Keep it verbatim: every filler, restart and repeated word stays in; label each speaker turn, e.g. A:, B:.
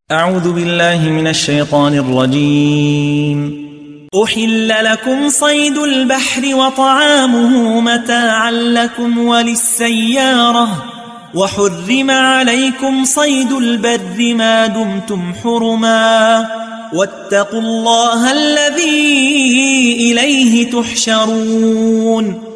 A: أعوذ بالله من الشيطان الرجيم. أحل لكم صيد البحر وطعامه متاعا لكم وللسيارة، وحرم عليكم صيد البر ما دمتم حرما، واتقوا الله الذي إليه تحشرون.